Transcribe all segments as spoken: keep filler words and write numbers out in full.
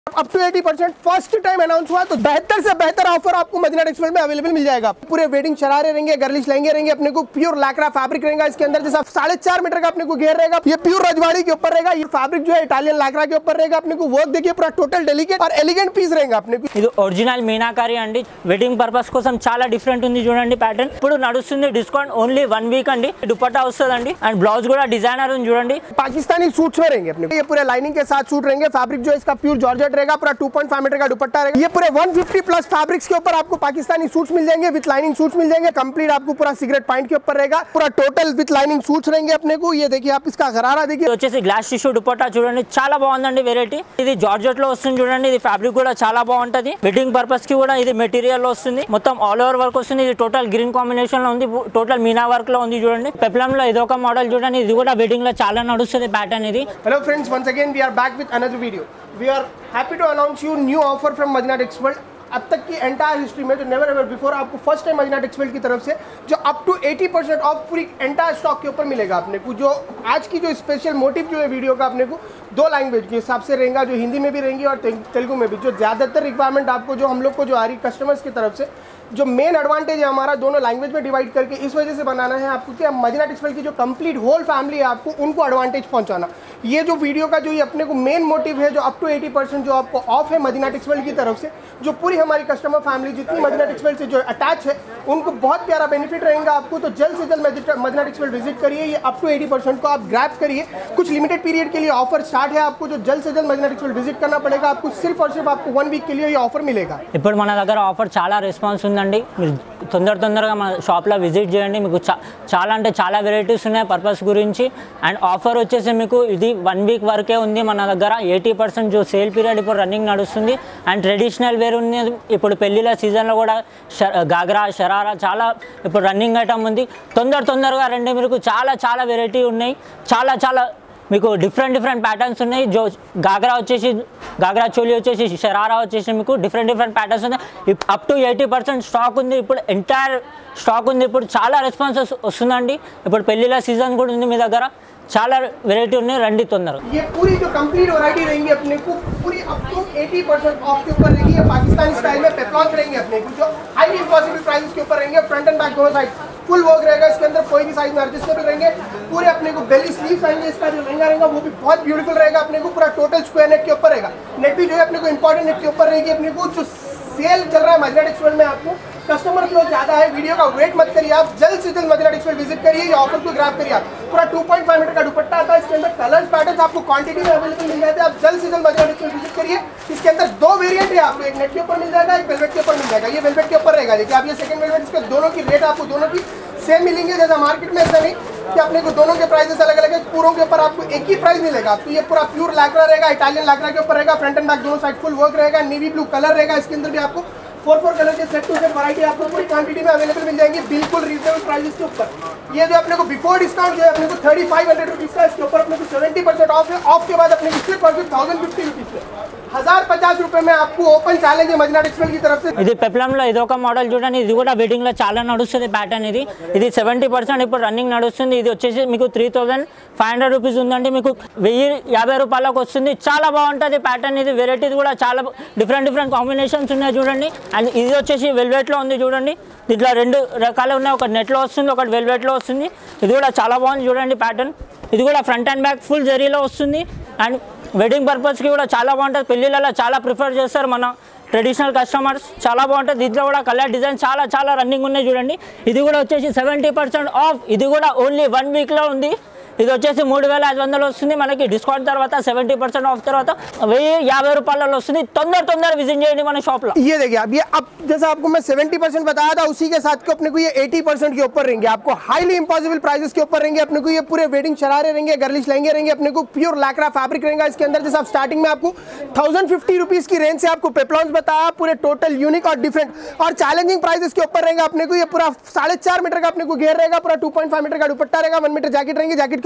Up to अस्सी percent first time announce हुआ, तो बेहतर से बेहतर ऑफर आपको मदीना टेक्सटाइल में अवेलेबल मिल जाएगा। पूरे वेडिंग शरारे रहेंगे, गर्लिश लहंगे रहेंगे, अपने को प्योर लैक्रा फैब्रिक रहेगा इसके अंदर, जैसा साढ़े चार मीटर का अपने को घेर रहेगा। ये प्योर रजवाड़ी के ऊपर रहेगा, ये फैब्रिक जो है इटालियन लैक्रा के ऊपर रहेगा। अपने को वर्क देखिए पूरा टोटल डेलिकेट और एलिगेंट पीस रहेगा। अपने को ఇది ఒరిజినల్ మీనాకారి అండి, వెడ్డింగ్ పర్పస్ కోసం చాలా డిఫరెంట్ ఉంది చూడండి ప్యాటర్న్। ఇప్పుడు నడుస్తుంది డిస్కౌంట్ ఓన్లీ వన్ వీక్ అండి। దుపట్టా వస్తుందండి అండ్ బ్లౌజ్ కూడా డిజైనర్ ఉంది చూడండి। पाकिस्तानी सूट्स में रहेंगे अपने, ये पूरे लाइनिंग के साथ सूट रहेंगे। फैब्रिक जो है इसका प्योर जॉर्जेट रहेगा, पूरा टू पॉइंट फाइव मीटर का दुपट्टा रहेगा। ये पूरे एक सौ पचास प्लस फैब्रिक्स के ऊपर आपको पाकिस्तानी सूट्स मिल जाएंगे, विद लाइनिंग सूट्स मिल जाएंगे। कंप्लीट आपको पूरा सिगरेट पॉइंट के ऊपर रहेगा, पूरा टोटल विद लाइनिंग सूट्स रहेंगे अपने को। ये देखिए आप इसका गरारा देखिए, వచ్చేసి గ్లాస్ టిష్యూ దుపట్టా చూడండి, చాలా బాగుందండి వెరైటీ। ఇది జార్జెట్ లో వస్తుంది చూడండి, ఇది ఫ్యాబ్రిక్ కూడా చాలా బాగుంటది। వెడ్డింగ్ పర్పస్ కి కూడా ఇది మెటీరియల్ లో వస్తుంది, మొత్తం ఆల్ ఓవర్ వర్క్ వస్తుంది। ఇది టోటల్ గ్రీన్ కాంబినేషన్ లో ఉంది, టోటల్ మీనా వర్క్ లో ఉంది చూడండి। పెప్లం లో ఇదొక మోడల్ చూడండి, ఇది కూడా వెడ్డింగ్ లో చాలా నడుస్తుంది ప్యాటర్న్ ఇది। Hello friends, once again we are back with another video. We are happy to announce you new offer from Madina textile. अब तक की एंटायर हिस्ट्री में जो नेवर एवर बिफोर आपको फर्स्ट टाइम मदीना टेक्सटाइल की तरफ से जो अप टू अस्सी परसेंट ऑफ पूरी एंटायर स्टॉक के ऊपर मिलेगा अपने को। जो आज की जो स्पेशल मोटिव जो है वीडियो का अपने को दो लैंग्वेज के हिसाब से रहेगा, जो हिंदी में भी रहेंगी और तेलुगु में भी। जो ज़्यादातर रिक्वायरमेंट आपको जो हम लोग को जो आ रही कस्टमर्स की तरफ से, जो मेन एडवांटेज है हमारा दोनों लैंग्वेज में डिवाइड करके इस वजह से बनाना है आपको कि मदीना टेक्सटाइल की जो कंप्लीट होल फैमिली है आपको उनको एडवांटेज पहुंचाना। ये जो वीडियो का जो ये अपने को मेन मोटिव है, जो अप टू अस्सी परसेंट जो आपको ऑफ है मदीना टेक्सटाइल की तरफ से, जो पूरी हमारी कस्टमर फैमिली जितनी मदीना टेक्सटाइल से जो अटैच है उनको बहुत प्यारा बेनिफिट रहेगा आपको। तो जल्द से जल्द मदीना टेक्सटाइल विजिट करिए, ये अप टू अस्सी परसेंट को आप ग्रैब करिए। कुछ लिमिटेड पीरियड के लिए ऑफर स्टार्ट है आपको, जो जल्द से जल्द मदीना टेक्सटाइल विजिट करना पड़ेगा आपको। सिर्फ और सिर्फ आपको वन वीक के लिए ये ऑफर मिलेगा। ఇప్పుడు మన దగ్గర ఆఫర్ చాలా రెస్పాన్స్ ఉందండి, మీరు తొందర తొందరగా మన షాప్లో విజిట్ చేయండి। మీకు చాలా అంటే చాలా వెరైటీస్ ఉన్నాయి పర్పస్ గురించి। అండ్ ఆఫర్ వచ్చేసి మీకు ఇది వన్ వీక్ వరకే ఉంది మన దగ్గర। ఎయిటీ పర్సెంట్ जो సేల్ పీరియడ్ ఇప్పుడు రన్నింగ్ నడుస్తుంది। అండ్ ట్రెడిషనల్ వేర్ ఉంది, ఇప్పుడు పెళ్ళిళ్ళ సీజన్లో కూడా గాగ్రా షరారా చాలా ఇప్పుడు రన్నింగ్ ఐటమ్ ఉంది। తొందర తొందరగా రండి, మీకు చాలా చాలా వెరైటీ ఉన్నాయి, చాలా చాలా మీకు డిఫరెంట్ డిఫరెంట్ ప్యాటర్న్స్ ఉన్నాయి। जो గాగ్రా వచ్చేసి గాగ్రా చోలీ వచ్చేసి షరారా వచ్చేసి మీకు డిఫరెంట్ డిఫరెంట్ ప్యాటర్న్స్ ఉన్నాయి। Up to eighty percent stock ఉంది, ఇప్పుడు ఎంటైర్ స్టాక్ ఉంది। ఇప్పుడు చాలా రెస్పాన్స్ వస్తుందండి, ఇప్పుడు పెళ్ళిళ్ళ సీజన్ కూడా ఉంది మీ దగ్గర, చాలా వెరైటీ ఉన్నాయి, రండి తొందరగా। ये पूरी जो कंप्लीट वैरायटी रहेंगी अपने को पूरी अप टू अस्सी परसेंट ऑफ के ऊपर रहेगी। ये पाकिस्तानी स्टाइल में पेप्लॉन्स रहेंगे अपने को, जो हाईली इम्पॉसिबल प्राइसेस के ऊपर रहेंगे। फ्रंट एंड बैक दोनों साइड फुल वर्क रहेगा इसके अंदर, कोई भी साइज में एडजस्टेबल रहेंगे। पूरे अपने को बेली स्लीव रहेंगे, इसका जो लहंगा रहेगा वो भी बहुत ब्यूटीफुल रहेगा अपने को। पूरा टोटल स्क्वायर नेक के ऊपर रहेगा, नेक भी जो है अपने को इंपॉर्टेंट नेक के ऊपर रहेगी अपने को। जो सेल चल रहा है मदीना टेक्सटाइल में आपको कस्टमर फ्लो ज्यादा है, वीडियो का वेट मत करिए आप, जल्द से जल्द मदीना टेक्सटाइल विजिट करिए, ये ऑफर को ग्रैब करिए आप। पूरा टू पॉइंट फाइव मीटर का दुपट्टा आता है, इसके अंदर कलर्स पैटर्न्स आपको क्वांटिटी में अवेलेबल मिल जाते हैं। आप जल्द से जल्द मदीना टेक्सटाइल विजिट करिए। इसके अंदर दो वेरिएंट है आपको, एक नेट के ऊपर मिल जाएगा, एक वेलवेट के ऊपर मिल जाएगा। ये वेलवेट के ऊपर रहेगा, देखिए आप ये सेकंड वेलवेट, इसके दोनों की रेट आपको दोनों की सेम मिलेंगे। जैसा मार्केट में ऐसा नहीं कि अपने को दोनों के प्राइसेस अलग अलग है, पूरों के ऊपर आपको एक ही प्राइस मिलेगा। तो ये पूरा प्योर लैक्रा रहेगा, इटालियन लैक्रा के ऊपर रहेगा। फ्रंट एंड बैक दोनों साइड फुल वर्क रहेगा, नेवी ब्लू कलर रहेगा। इसके अंदर भी आपको फोर फोर कलर के सेट टू सेट वैरायटी आपको पूरी क्वांटिटी में अवेलेबल मिल जाएंगी, बिल्कुल रीजनेबल प्राइसेस के ऊपर। ये जो अपने को बिफोर डिस्काउंट जो है अपने को थर्टी फाइव हंड्रेड रुपीज़ का, इसके ऊपर अपने को सेवेंटी परसेंट ऑफ है। ऑफ के बाद अपने को सिर्फ और सिर्फ थाउजेंड फिफ्टी रुपीज़ में हजार पचास रुपए में आपको ओपन चैलेंज है मदीना टेक्सटाइल की तरफ से। ఇది పెప్లంలో ఇదొక మోడల్ చూడండి, ఇది కూడా వెడ్డింగ్ లో చాలా నడుస్తుంది ప్యాటర్న్ ఇది। ఇది సెవెంటీ పర్సెంట్ ఇప్పుడు రన్నింగ్ నడుస్తుంది। ఇది వచ్చేసి మీకు three thousand five hundred rupees ఉందండి, మీకు వెయ్యి యాభై రూపాయలకు వస్తుంది। చాలా బాగుంటుంది ప్యాటర్న్ ఇది, వెరైటీస్ కూడా చాలా డిఫరెంట్ డిఫరెంట్ కాంబినేషన్స్ ఉన్నాయి చూడండి। అండ్ ఇది వచ్చేసి వెల్వెట్లో ఉంది చూడండి, దీంట్లో రెండు రకాలు ఉన్నాయి, ఒకటి నెట్లో వస్తుంది, ఒకటి వెల్వెట్లో వస్తుంది। ఇది కూడా చాలా బాగుంది చూడండి ప్యాటర్న్, ఇది కూడా ఫ్రంట్ అండ్ బ్యాక్ ఫుల్ జరీలో వస్తుంది। అండ్ వెడ్డింగ్ పర్పస్కి కూడా చాలా బాగుంటుంది, పెళ్ళిళ్ళలో చాలా ప్రిఫర్ చేస్తారు మన ట్రెడిషనల్ కస్టమర్స్, చాలా బాగుంటుంది। దీంట్లో కూడా కలర్ డిజైన్ చాలా చాలా రన్నింగ్ ఉన్నాయి చూడండి। ఇది కూడా వచ్చేసి సెవెంటీ పర్సెంట్ ఆఫ్, ఇది కూడా ఓన్లీ వన్ వీక్లో ఉంది। ఇది వచ్చేసి మూడు వేల ఐదు వందలు వస్తుంది మనకి, డిస్కౌంట్ తర్వాత సెవెంటీ परसेंट ऑफ తర్వాత వెయ్యి యాభై రూపాయలలో వస్తుంది। తొందర తొందర విజిట్ చేయండి మన షాప్ లో। ये देखिए अब ये अब जैसा आपको मैं सेवेंटी परसेंट बताया था, उसी के साथ को अपने को ये अस्सी परसेंट के ऊपर रहेंगे, आपको हाईली इम्पॉसिबल प्राइसेस के ऊपर रहेंगे। अपने को ये पूरे वेडिंग शरारे रहेंगे, गर्लिश लहंगे रहेंगे, अपने को प्योर लैक्रा फैब्रिक रहेगा इसके अंदर। जैसा स्टार्टिंग में आपको थाउजेंड फिफ्टी रुपीज की रेंज से आपको पेप्लॉन्स बताया, पूरे टोटल यूनिक और डिफरेंट और चैलेंजिंग प्राइसेस के ऊपर रहेगा। अपने को ये पूरा साढ़े चार मीटर का अपने को घेर रहेगा, पूरा टू पॉइंट फाइव मीटर का दुपट्टा रहेगा, वन मीटर जैकेट रहेंगे, जैकेट के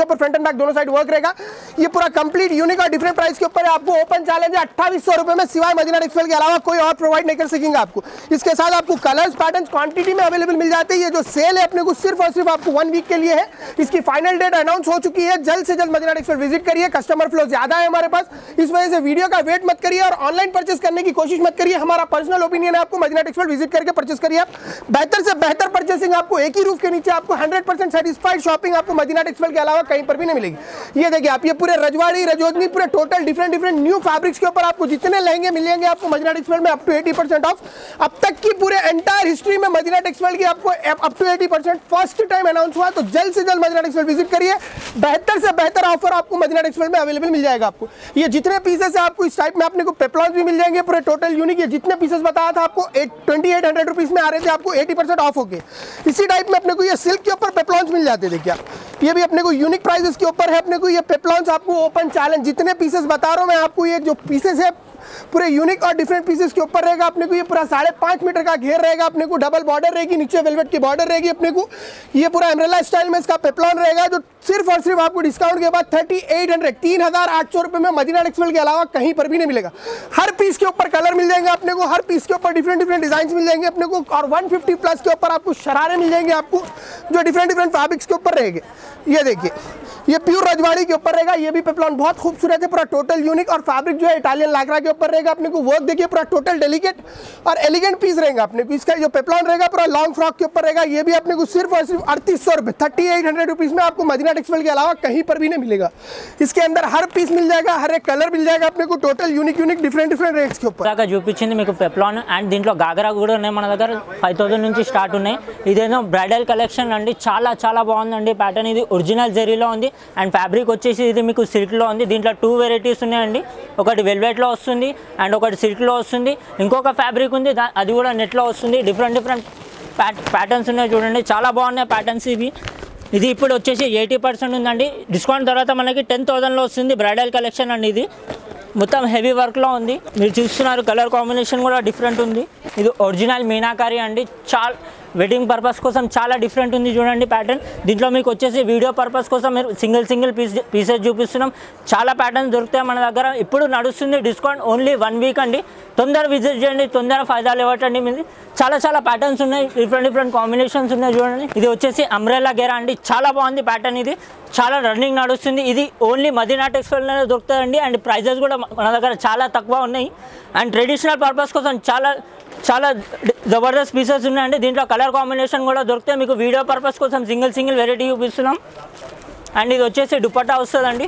ऊपर फ्रंट एंड बैक दोनों साइड वर्क रहेगा। ये पूरा कंप्लीट यूनिक और डिफरेंट प्राइस के ऊपर है। आपको ओपन चैलेंज है अट्ठाईस सौ रुपए में, सिवाय मदीना टेक्सटाइल के अलावा कोई और प्रोवाइड नहीं कर सकेंगे आपको। इसके साथ आपको कलर्स पैटर्न क्वांटिटी में अवेलेबल मिल जाते हैं। ये जो सेल है अपने को सिर्फ और सिर्फ आपको वन वीक के लिए है। इसकी फाइनल डेट अनाउंस हो चुकी है। जल्द से जल्द मदीना टेक्सटाइल विजिट करिए। कस्टमर फ्लो ज्यादा है हमारे पास, इस वजह से वीडियो का वेट मत करिए और ऑनलाइन परचेस करने की कोशिश मत करिए। हमारा पर्सनल ओपिनियन है, आपको मदीना टेक्सटाइल विजिट करके परचेस करिए। आप बेहतर से बेहतर परचेसिंग आपको एक ही रूफ के नीचे, आपको हंड्रेड परसेंट सेटिस्फाइड शॉपिंग आपको मदीना टेक्सटाइल के अलावा कहीं पर भी नहीं मिलेगी। ये देखिए आप, ये पूरे रजवाड़ी रजोदनी पूरे total different different new fabrics के ऊपर आपको जितने लहंगे मिलेंगे आपको मदीना टेक्सटाइल में अप टू अस्सी परसेंट ऑफ। अब तक की पूरे एंटायर हिस्ट्री में मदीना टेक्सटाइल की आपको अप टू अस्सी परसेंट फर्स्ट टाइम अनाउंस हुआ। तो जल्द से जल्द मदीना टेक्सटाइल विजिट करिए। बेहतर से बेहतर ऑफर आपको मदीना टेक्सटाइल में अवेलेबल मिल जाएगा। आपको ये जितने पीसेस है आपको इस टाइप में अपने को पेप्लॉन्स भी मिल जाएंगे पूरे टोटल यूनिक। ये जितने पीसेस बताया था आपको ट्वेंटी एट हंड्रेड रुपीज में आ रहे थे, आपको अस्सी परसेंट ऑफ हो गए। इसी टाइप में अपने को ये सिल्क के ऊपर पेप्लॉन्स मिल जाते हैं। देखिए आप, ये भी अपने को यूनिक प्राइसेस के ऊपर है। अपने को ये पेप्लॉन्स आपको ओपन चैलेंज जितने पीसेस बता रहा हूँ मैं आपको, ये जो पीसेस है पूरे यूनिक और डिफरेंट पीसेस के ऊपर रहेगा। अपने को ये पूरा साढ़े पाँच मीटर का घेर रहेगा। अपने को डबल बॉर्डर रहेगी, नीचे वेलवेट की बॉर्डर रहेगी। अपने को ये पूरा एम्ब्रेला स्टाइल में इसका पेप्लॉन रहेगा, जो सिर्फ और सिर्फ आपको डिस्काउंट के बाद थर्टी एट हंड्रेड तीन हजार आठ सौ रुपए में मदीना टेक्सटाइल के अलावा कहीं पर भी नहीं मिलेगा। हर पीस के ऊपर कलर मिल जाएंगे अपने को, हर पीस के ऊपर डिफरेंट डिफरेंट डिजाइन मिल जाएंगे अपने को, और वन फिफ्टी प्लस के ऊपर आपको शरारे मिल जाएंगे आपको, जो डिफरेंट डिफरेंट फैब्रिक्स के ऊपर रहेंगे। ये देखिए, ये प्योर रजवाड़ी के ऊपर रहेगा। ये भी पेप्लॉन बहुत खूबसूरत है, पूरा टोटल यूनिक, और फैब्रिक जो है इटालियन लाकड़ा के ऊपर रहेगा। अपने को वर्क देखिए, पूरा टोटल डेलिकेट और एलिगेंट पीस रहेगा। अपने को इसका जो पेप्लॉन रहेगा पूरा लॉन्ग फ्रॉक के ऊपर रहेगा। ये भी अपने को सिर्फ और सिर्फ अड़तीस सौ रुपए थर्टी एट हंड्रेड रुपीज में आपको मदीना टेक्सटाइल के अलावा कहीं पर भी नहीं मिलेगा। इसके अंदर हर पीस मिल जाएगा, हर एक कलर मिल जाएगा अपने को, total unique unique different different rates के ऊपर చూపించింది మీకు పెప్లాన్ అండ్ దీంట్లో గాగరా కూడా ఉన్నాయి మన దగ్గర ఫైవ్ థౌసండ్ నుంచి స్టార్ట్ ఉన్నాయి. ఇదేదో బ్రైడల్ కలెక్షన్ అండి, చాలా చాలా బాగుందండి ప్యాటర్న్. ఇది ఒరిజినల్ జెరీలో ఉంది అండ్ ఫ్యాబ్రిక్ వచ్చేసి ఇది మీకు సిల్క్లో ఉంది. దీంట్లో టూ వెరైటీస్ ఉన్నాయండి, ఒకటి వెల్వెట్లో వస్తుంది అండ్ ఒకటి సిల్క్లో వస్తుంది. ఇంకొక ఫ్యాబ్రిక్ ఉంది అది కూడా నెట్లో వస్తుంది. డిఫరెంట్ డిఫరెంట్ ప్యాటర్న్స్ ఉన్నాయి చూడండి, చాలా బాగున్నాయి ప్యాటర్న్స్ ఇవి. ఇది ఇప్పుడు వచ్చేసి ఎయిటీ పర్సెంట్ ఉందండి, డిస్కౌంట్ తర్వాత మనకి టెన్ థౌసండ్లో వస్తుంది. బ్రైడల్ కలెక్షన్ అండి, ఇది మొత్తం హెవీ వర్క్లో ఉంది. మీరు చూస్తున్నారు కలర్ కాంబినేషన్ కూడా డిఫరెంట్ ఉంది. ఇది ఒరిజినల్ మీనాకారి అండి, చాలా వెడ్డింగ్ పర్పస్ కోసం చాలా డిఫరెంట్ ఉంది చూడండి ప్యాటర్న్. దీంట్లో మీకు వచ్చేసి వీడియో పర్పస్ కోసం మీరు సింగిల్ సింగిల్ పీస్ పీసెస్ చూపిస్తున్నాం. చాలా ప్యాటర్న్స్ దొరుకుతాయి మన దగ్గర. ఇప్పుడు నడుస్తుంది డిస్కౌంట్ ఓన్లీ వన్ వీక్ అండి. తొందర విజిట్ చేయండి, తొందర ఫైదాలు ఇవ్వటండి. మీది చాలా చాలా ప్యాటర్న్స్ ఉన్నాయి, డిఫరెంట్ డిఫరెంట్ కాంబినేషన్స్ ఉన్నాయి చూడండి. ఇది వచ్చేసి అంబ్రెల్లా గేరా అండి, చాలా బాగుంది ప్యాటర్న్. ఇది చాలా రన్నింగ్ నడుస్తుంది. ఇది ఓన్లీ మదీనా టెక్స్టైల్లోనే దొరుకుతుందండి అండ్ ప్రైజెస్ కూడా మన దగ్గర చాలా తక్కువ ఉన్నాయి. అండ్ ట్రెడిషనల్ పర్పస్ కోసం చాలా చాలా జబర్దస్త్ పీసెస్ ఉన్నాయండి. దీంట్లో కలర్ కాంబినేషన్ కూడా దొరుకుతాయి. మీకు వీడియో పర్పస్ కోసం సింగిల్ సింగిల్ వెరైటీ చూపిస్తున్నాం. అండ్ ఇది వచ్చేసి దుపట్టా వస్తుందండి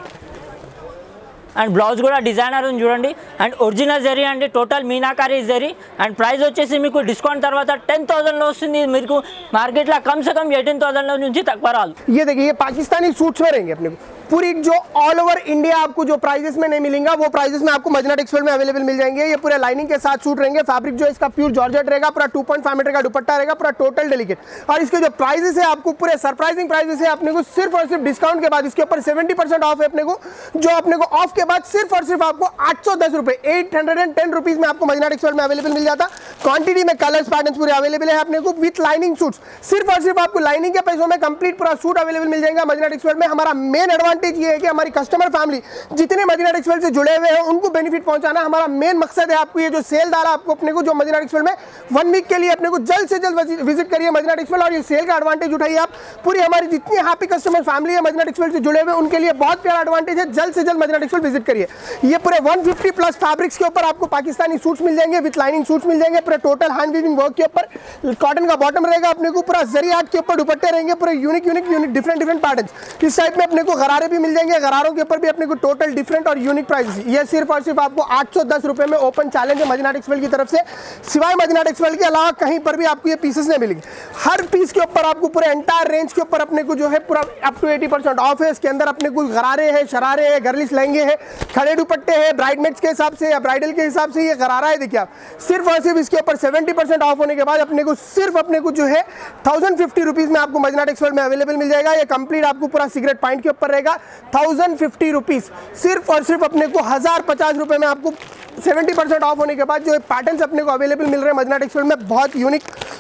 అండ్ బ్లౌజ్ కూడా డిజైనర్ ఉంది చూడండి. అండ్ ఒరిజినల్ జరీ అండి, టోటల్ మీనాకారీ జరీ. అండ్ ప్రైస్ వచ్చేసి మీకు డిస్కౌంట్ తర్వాత టెన్ థౌసండ్లో వస్తుంది. మీకు మార్కెట్లో కమ్ సే కమ్ ఎయిటీన్ థౌసండ్లో నుంచి తక్కువ రాదు. ये देखिए, ये पाकिस्तानी सूट्स में रहेंगे अपने को पूरी, जो ऑल ओवर इंडिया आपको जो प्राइजेस में नहीं मिलेंगे वो प्राइजेस में आपको मदीना टेक्सटाइल में अवेलेबल मिल जाएंगे। ये पूरे लाइनिंग के साथ सूट रहेंगे। फैब्रिक जो इसका प्योर जॉर्जेट रहेगा, पूरा टू पॉइंट फाइव मीटर का दुपट्टा रहेगा, पूरा टोटल डेलिकेट। और इसके जो प्राइजेस है आपको पूरे सरप्राइजिंग प्राइजेस है अपने को, सिर्फ और सिर्फ डिस्काउंट के बाद इसके ऊपर सेवेंटी परसेंट ऑफ है अपने को, जो अपने को ऑफ के बाद सिर्फ और सिर्फ आपको आठ सौ दस रुपए eight hundred and ten rupees में आपको मदीना टेक्सटाइल में अवेलेबल मिल जाता। क्वांटिटी में कलर्स पैटर्न्स पूरे अवेलेबल है अपने को विथ लाइनिंग सूट्स। सिर्फ और सिर्फ आपको लाइनिंग के पैसों में कंप्लीट पूरा सूट अवेलेबल मिल जाएगा मदीना टेक्सटाइल में। हमारा मेन एडवांटेज ये है कि हमारी कस्टमर फैमिली जितने मदीना टेक्सटाइल से जुड़े हुए हैं उनको बेनिफिट पहुंचाना हमारा मेन मकसद है। आपको ये जो सेल डाला आपको अपने को, जो मदीना टेक्सटाइल में वन वीक के लिए अपने को जल्द से जल्द विजिट करिए मदीना टेक्सटाइल, और ये सेल का एडवांटेज उठाइए आप। पूरी हमारी जितनी हैप्पी कस्टमर फैमिली है मदीना टेक्सटाइल से जुड़े हुए उनके लिए बहुत प्यारा एडवांटेज है। जल्द से जल्द मदीना टेक्सटाइल विजिट करिए। ये पूरे वन फिफ्टी प्लस फैब्रिक्स के ऊपर आपको पाकिस्तानी सूट्स मिल जाएंगे, विथ लाइनिंग सूट्स मिल जाएंगे, पूरे टोटल हैंड वीविंग वर्क के ऊपर कॉटन का बॉटम रहेगा अपने को, पूरा जरी आर्ट के ऊपर दुपट्टे रहेंगे, पूरे unique unique unique different different patterns. इस टाइप में अपने को गरारे भी मिल जाएंगे, गरारों के ऊपर भी अपने को टोटल डिफरेंट और यूनिक प्राइस। ये सिर्फ और सिर्फ आपको आठ सौ दस रुपए में ओपन चैलेंज है मदीना टेक्सटाइल की तरफ से। सिवाय मदीना टेक्सटाइल के अलावा कहीं पर भी आपको ये पीसेस नहीं मिलेंगे। हर पीस के ऊपर आपको पूरे एंटायर रेंज के ऊपर अपने को जो है पूरा अप टू अस्सी परसेंट ऑफ है। इसके अंदर अपने को गरारे हैं, शरारे हैं, गर्लिश लहंगे हैं, खड़े दुपट्टे हैं, ब्राइडमेड्स के हिसाब से या ब्राइडल के हिसाब से ये गरारा है। देखिए आप, सिर्फ और सिर्फ इसके ऊपर सेवेंटी परसेंट ऑफ होने के बाद अपने को सिर्फ अपने को जो है थाउजेंड फिफ्टी रुपीज में आपको मदीना टेक्सटाइल में अवेलेबल मिल जाएगा। ये कंप्लीट आपको पूरा सिगरेट पॉइंट के ऊपर रहेगा, थाउजेंड फिफ्टी रुपीज। सिर्फ और सिर्फ अपने को हजार पचास रुपए में आपको सेवेंटी परसेंट ऑफ होने के बाद जो पैटर्न्स अपने को अवेलेबल मिल रहे हैं मदीना टेक्सटाइल में, बहुत यूनिक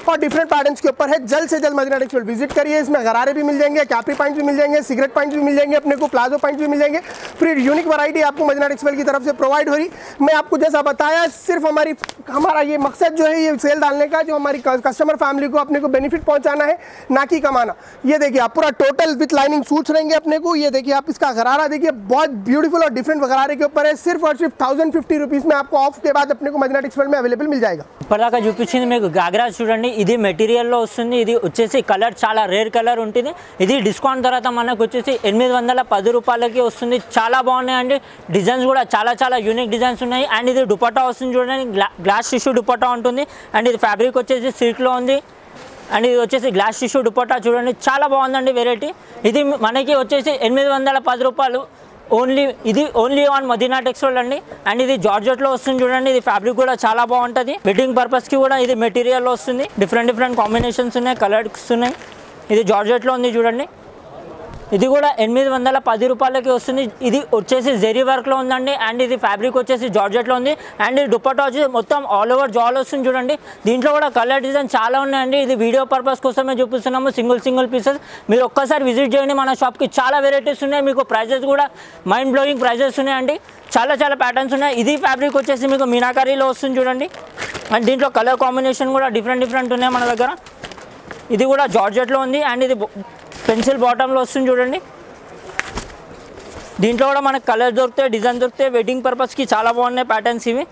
और डिफरेंट पैटर्न्स के ऊपर है। जल्द से जल्द मदीना टेक्सटाइल विजिट करिए। इसमें गरारे भी मिल जाएंगे, कैपरी पॉइंट भी मिल जाएंगे, सिगरेट पॉइंट भी मिल जाएंगे, अपने को प्लाजो पॉइंट भी मिल जाएंगे। पूरी यूनिक वैरायटी आपको मदीना टेक्सटाइल की तरफ से प्रोवाइड हो रही। मैं आपको जैसा बताया, सिर्फ हमारी हमारा ये मकसद जो है ये सेल डालने का, जो हमारी कस्टमर फैमिली को अपने को बेनिफिट पहुंचाना है, ना कि कमाना। ये देखिए आप पूरा टोटल विथ लाइनिंग सूट्स रहेंगे अपने को। ये देखिए आप इसका गरारा देखिए, बहुत ब्यूटीफुल और डिफरेंट गरारे के ऊपर है। सिर्फ और सिर्फ थाउजेंड फिफ्टी रुपीज में आपको ऑफ के बाद अपने को मदीना टेक्सटाइल में अवेलेबल मिल जाएगा। ఇప్పటిదాకా చూపించింది మీకు గాగ్రా చూడండి, ఇది మెటీరియల్లో వస్తుంది, ఇది వచ్చేసి కలర్ చాలా రేర్ కలర్ ఉంటుంది. ఇది డిస్కౌంట్ తర్వాత మనకు వచ్చేసి ఎనిమిది వందల పది రూపాయలకి వస్తుంది. చాలా బాగున్నాయండి, డిజైన్స్ కూడా చాలా చాలా యూనిక్ డిజైన్స్ ఉన్నాయి. అండ్ ఇది దుపట్టా వస్తుంది చూడండి, గ్లాస్ టిష్యూ దుపట్టా ఉంటుంది. అండ్ ఇది ఫ్యాబ్రిక్ వచ్చేసి సిల్క్లో ఉంది. అండ్ ఇది వచ్చేసి గ్లాస్ టిష్యూ దుపట్టా చూడండి, చాలా బాగుందండి వెరైటీ. ఇది మనకి వచ్చేసి ఎనిమిది వందల పది రూపాయలు ఓన్లీ. ఇది ఓన్లీ ఆన్ మదీనా టెక్స్టైల్ అండి. అండ్ ఇది జార్జెట్లో వస్తుంది చూడండి, ఇది ఫ్యాబ్రిక్ కూడా చాలా బాగుంటుంది. వెడ్డింగ్ పర్పస్కి కూడా ఇది మెటీరియల్లో వస్తుంది. డిఫరెంట్ డిఫరెంట్ కాంబినేషన్స్ ఉన్నాయి, కలర్స్ ఉన్నాయి. ఇది జార్జెట్లో ఉంది చూడండి, ఇది కూడా ఎనిమిది వందల పది రూపాయలకి వస్తుంది. ఇది వచ్చేసి జెరీ వర్క్లో ఉందండి. అండ్ ఇది ఫ్యాబ్రిక్ వచ్చేసి జార్జెట్లో ఉంది. అండ్ ఇది దుపట్టా వచ్చేసి మొత్తం ఆల్ ఓవర్ జాల్ వస్తుంది చూడండి. దీంట్లో కూడా కలర్ డిజైన్ చాలా ఉన్నాయండి. ఇది వీడియో పర్పస్ కోసమే చూపిస్తున్నాము, సింగిల్ సింగిల్ పీసెస్. మీరు ఒక్కసారి విజిట్ చేయండి మన షాప్కి, చాలా వెరైటీస్ ఉన్నాయి. మీకు ప్రైజెస్ కూడా మైండ్ బ్లోయింగ్ ప్రైజెస్ ఉన్నాయండి. చాలా చాలా ప్యాటర్న్స్ ఉన్నాయి. ఇది ఫ్యాబ్రిక్ వచ్చేసి మీకు మీనాకారీలో వస్తుంది చూడండి. అండ్ దీంట్లో కలర్ కాంబినేషన్ కూడా డిఫరెంట్ డిఫరెంట్ ఉన్నాయి మన దగ్గర. ఇది కూడా జార్జెట్లో ఉంది. అండ్ ఇది పెన్సిల్ బాటంలో వస్తుంది చూడండి. దీంట్లో కూడా మనకు కలర్ దొరుకుతాయి, డిజైన్ దొరుకుతాయి. వెడ్డింగ్ పర్పస్కి చాలా బాగున్నాయి ప్యాటర్న్స్ ఇవి.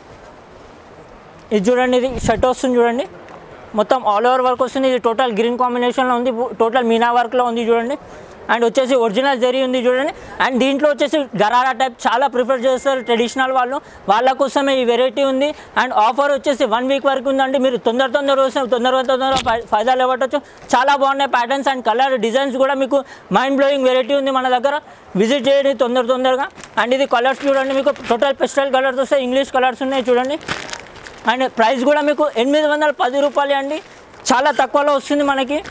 ఇది చూడండి, ఇది షర్ట్ వస్తుంది చూడండి, మొత్తం ఆల్ ఓవర్ వర్క్ వస్తుంది. ఇది టోటల్ గ్రీన్ కాంబినేషన్లో ఉంది, టోటల్ మీనా వర్క్లో ఉంది చూడండి. అండ్ వచ్చేసి ఒరిజినల్ జరీ ఉంది చూడండి. అండ్ దీంట్లో వచ్చేసి గరారా టైప్ చాలా ప్రిఫర్ చేస్తారు ట్రెడిషనల్ వాళ్ళు, వాళ్ళ కోసమే ఈ వెరైటీ ఉంది. అండ్ ఆఫర్ వచ్చేసి వన్ వీక్ వరకు ఉందండి. మీరు తొందర తొందర వస్తే తొందర తొందర ఫైదాలు ఇవ్వవచ్చు. చాలా బాగున్నాయి ప్యాటర్న్స్ అండ్ కలర్ డిజైన్స్ కూడా. మీకు మైండ్ బ్లోయింగ్ వెరైటీ ఉంది మన దగ్గర, విజిట్ చేయండి తొందర తొందరగా. అండ్ ఇది కలర్స్ చూడండి, మీకు టోటల్ పెస్టల్ కలర్స్ వస్తాయి, ఇంగ్లీష్ కలర్స్ ఉన్నాయి చూడండి. అండ్ ప్రైస్ కూడా మీకు ఎనిమిది వందల పది రూపాయలు అండి, చాలా తక్కువలో వస్తుంది మనకి.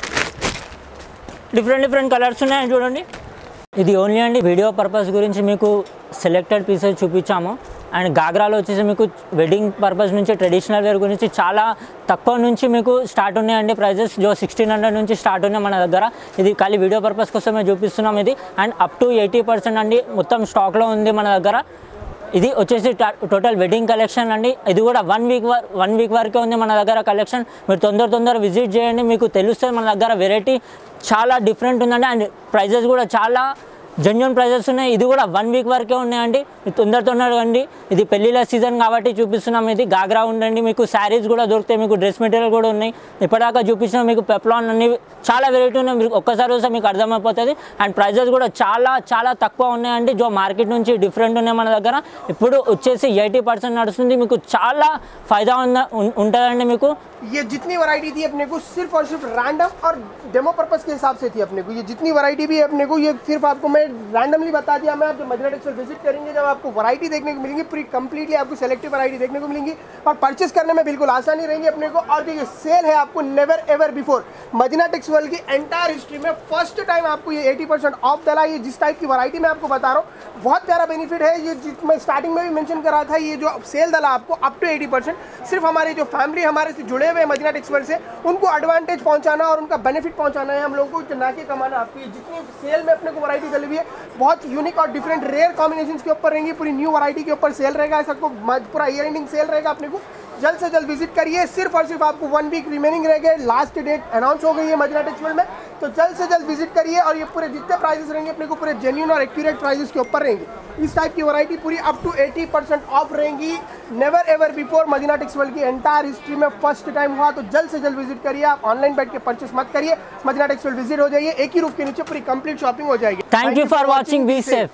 డిఫరెంట్ డిఫరెంట్ కలర్స్ ఉన్నాయి చూడండి. ఇది ఓన్లీ అండి వీడియో పర్పస్ గురించి మీకు సెలెక్టెడ్ పీసెస్ చూపించాము. అండ్ గాగ్రాలో వచ్చేసి మీకు వెడ్డింగ్ పర్పస్ నుంచి ట్రెడిషనల్ వేర్ గురించి చాలా తక్కువ నుంచి మీకు స్టార్ట్ ఉన్నాయండి ప్రైజెస్. జో సిక్స్టీన్ హండ్రెడ్ నుంచి స్టార్ట్ ఉన్నాయి మన దగ్గర. ఇది ఖాళీ వీడియో పర్పస్ కోసమే చూపిస్తున్నాం ఇది. And up to eighty percent అండి మొత్తం స్టాక్లో ఉంది మన దగ్గర. ఇది వచ్చేసి టోటల్ వెడ్డింగ్ కలెక్షన్ అండి. ఇది కూడా వన్ వీక్ వర్ వన్ వీక్ వరకే ఉంది మన దగ్గర కలెక్షన్. మీరు తొందర తొందర విజిట్ చేయండి, మీకు తెలుస్తుంది మన దగ్గర వెరైటీ చాలా డిఫరెంట్ ఉందండి. అండ్ ప్రైజెస్ కూడా చాలా జెన్యూన్ ప్రైజెస్ ఉన్నాయి. ఇది కూడా వన్ వీక్ వరకే ఉన్నాయండి, తొందర తొందరగా అండి. ఇది పెళ్ళిళ్ళ సీజన్ కాబట్టి చూపిస్తున్నాం. ఇది గాగ్రా ఉండండి, మీకు శారీస్ కూడా దొరుకుతాయి, మీకు డ్రెస్ మెటీరియల్ కూడా ఉన్నాయి. ఇప్పటిదాకా చూపించిన మీకు పెప్లాన్ అన్ని చాలా వెరైటీ ఉన్నాయి. మీరు ఒక్కసారి వస్తే మీకు అర్థమైపోతుంది. అండ్ ప్రైజెస్ కూడా చాలా చాలా తక్కువ ఉన్నాయండి, జో మార్కెట్ నుంచి డిఫరెంట్ ఉన్నాయి మన దగ్గర. ఇప్పుడు వచ్చేసి ఎయిటీ పర్సెంట్ నడుస్తుంది, మీకు చాలా ఫైదా ఉంటుందండి మీకు. ये जितनी वैरायटी थी अपने को सिर्फ और सिर्फ रैंडम और डेमो पर्पस के हिसाब से थी अपने को। ये जितनी वैरायटी भी है अपने को, ये सिर्फ आपको मैं रैंडमली बता दिया। मैं आप जब मदीना टेक्सटाइल विजिट करेंगे, जब आपको वैरायटी देखने को मिलेंगी, पूरी कंप्लीटली आपको सेलेक्टिव वैरायटी देखने को मिलेंगी और परचेस करने में बिल्कुल आसानी रहेगी अपने को। और देखिए सेल है आपको never ever before Madina textile की एंटायर हिस्ट्री में फर्स्ट टाइम आपको ये एटी परसेंट ऑफ डला। ये जिस टाइप की वैरायटी मैं आपको बता रहा हूँ, बहुत प्यारा बेनिफिट है। ये मैं स्टार्टिंग में भी मेंशन कर रहा था, ये जो सेल डला आपको अप टू एटी परसेंट, सिर्फ हमारे जो फैमिली हमारे से जुड़े हुए मदीना टेक्सटाइल से, उनको एडवांटेज पहुंचाना और उनका बेनिफिट पहुंचाना है हम लोगों को, ना कि कमाना। आपकी जितनी सेल में अपने को वैरायटी चली हुई है, बहुत यूनिक और डिफरेंट रेयर कॉम्बिनेशंस के ऊपर रहेंगी। पूरी न्यू वैरायटी के ऊपर सेल रहेगा, ऐसा को पूरा ईयर एंडिंग सेल रहेगा अपने को। जल्द से जल्द विजिट करिए। सिर्फ और सिर्फ आपको वन वीक रिमेनिंग रह गए, लास्ट डेट अनाउंस हो गई है मदीना टेक्सटाइल में, तो जल्द से जल्द विजिट करिए। और ये पूरे जितने प्राइसेस रहेंगे अपने को पूरे जेन्युइन और एक्यूरेट प्राइसेस के ऊपर रहेंगे। इस टाइप की वैरायटी पूरी up to eighty percent off रहेंगी, never ever before Madina textile की एंटायर हिस्ट्री में फर्स्ट टाइम हुआ। तो जल्द से जल्द विजिट करिए। आप ऑनलाइन बैठ के परचेस मत करिए, मदीना टेक्सटाइल विजिट हो जाइए, एक ही रूफ के नीचे पूरी कंप्लीट शॉपिंग हो जाएगी। Thank you for watching, be safe.